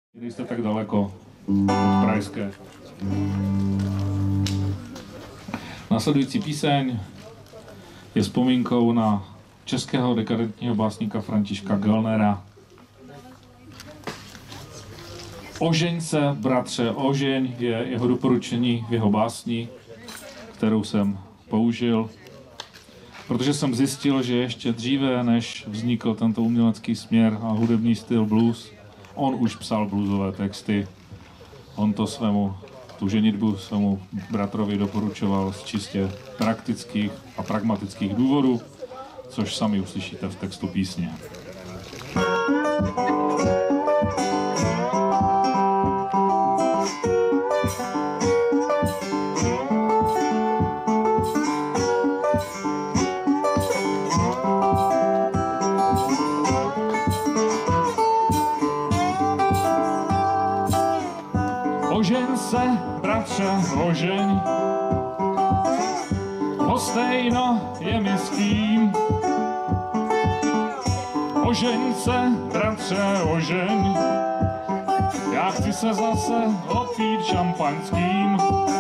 Když jste tak daleko od Pražské. Následující píseň je vzpomínkou na českého dekadentního básníka Františka Kellnera. Ožeň se, bratře, ožeň je jeho doporučení v jeho básni, kterou jsem použil, protože jsem zjistil, že ještě dříve, než vznikl tento umělecký směr a hudební styl blues, on už psal bluesové texty. On to tu ženitbu svému bratrovi doporučoval z čistě praktických a pragmatických důvodů, což sami uslyšíte v textu písně. Ožeň se, bratře, ožeň, lhostejno je mi s kým. Ožeň se, bratře, ožeň, já chci se zase opít šampaňským.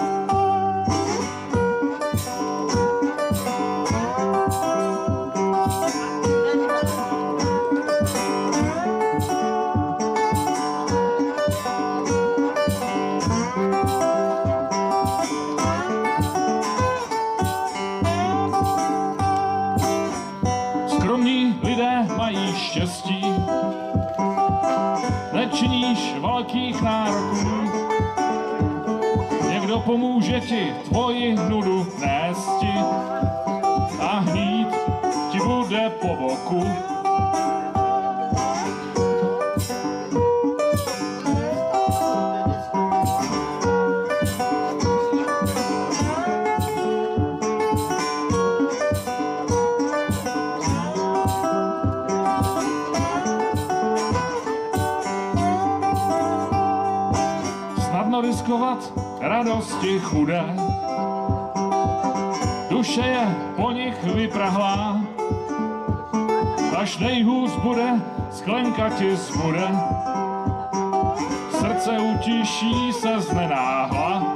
Skromní lidé mají štěstí, nečiníš velkých nároků. Někdo pomůže ti tvoji nudu nésti a hnít ti bude po boku. Snadno riskovat radosti chudé, duše je po nich vyprahlá, až nejhůř bude, sklenka ti zbude, srdce utiší se znenáhla.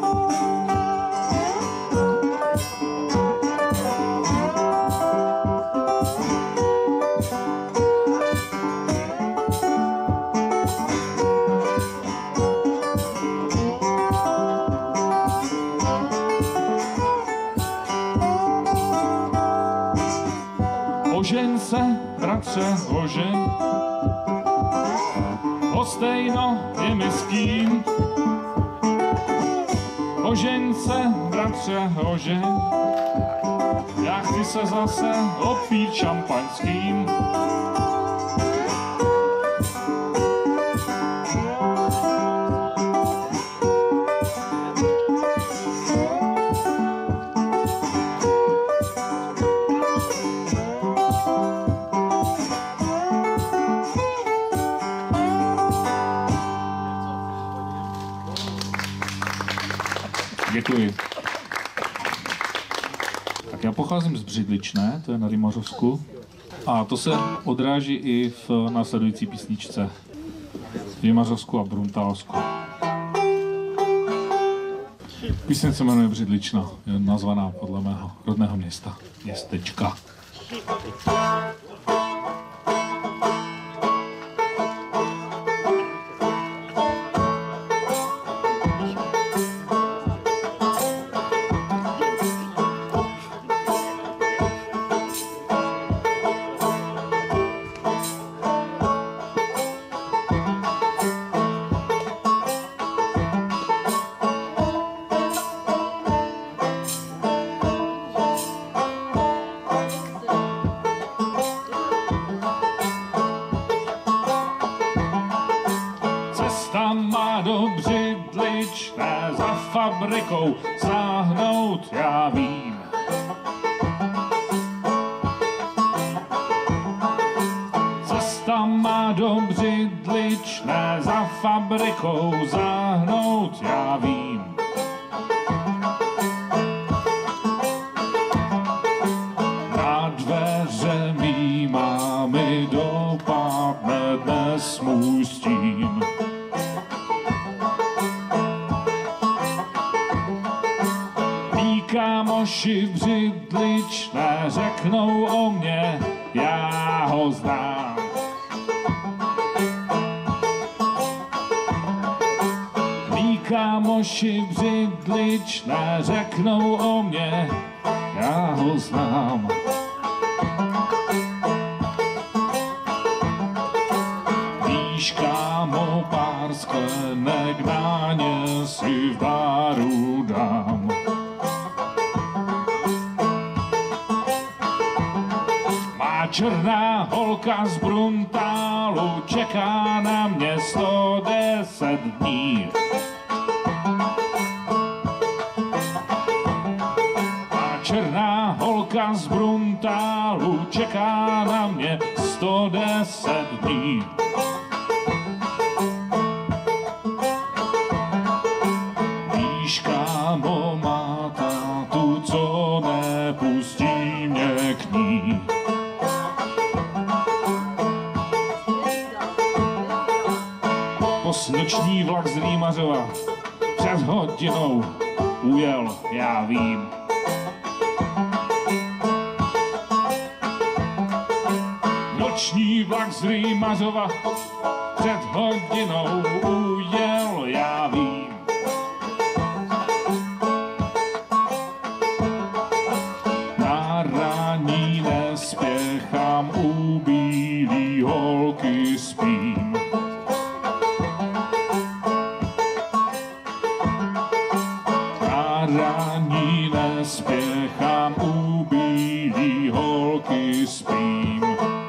Ožeň se, bratře, ožeň, lhostejno je mi s kým. Ožeň se, bratře, ožeň, já chci se zase opít šampaňským. Děkuji. Tak já pocházím z Břidličné, to je na Rymařovsku. A to se odráží i v následující písničce. Rymařovsku a Bruntálsku. Píseň se jmenuje Břidlična, je nazvaná podle mého rodného městečka. Cesta má do Břidličné, za fabrikou sáhnout já vím. Cesta má do Břidličné, za fabrikou sáhnout já vím. Na dveře mý mámy dopadne dnes můj stín. kámoši v Břidličné řeknou o mně, já ho znám. Mí kámoši v Břidličné řeknou o mně, já ho znám. Víš, kámo, pár sklenek na ně si v baru dám. Má černá holka z Bruntálu, čeká na mě 110 dní. Černá holka z Bruntálu čeká na mě 110 dní. Víš, kámo, má tátu, co nepustí mě k ní. Posnoční vlak z Rýmařova před hodinou ujel, já vím. Noční vlak z Rýmařova před hodinou ujel, já vím. Na raní nespěchám, u bílý holky spím. Na raní nespěchám, u bílý holky spím.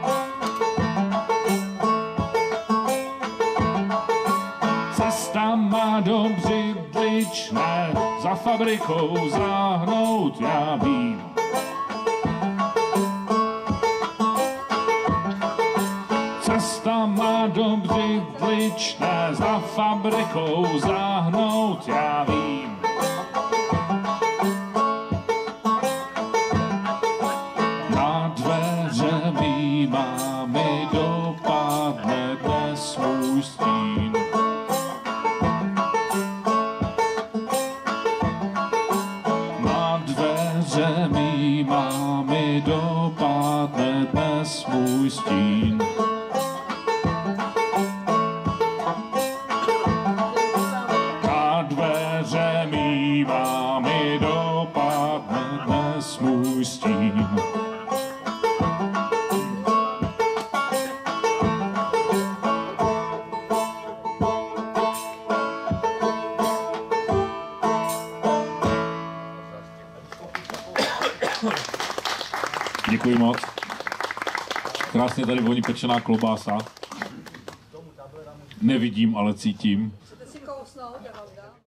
Cesta má do Břidličné, za fabrikou zahnout, já vím. Cesta má do Břidličné, za fabrikou zahnout, já vím. Na dveře mý mámy dopadne dnes můj stín. Mý mámy dopadne dnes můj stín. Na dveře mý mámy dopadne dnes můj stín. Děkuji moc. Krásně tady voní pečená klobása. Nevidím, ale cítím. Chcete si kousnout, já vám dám.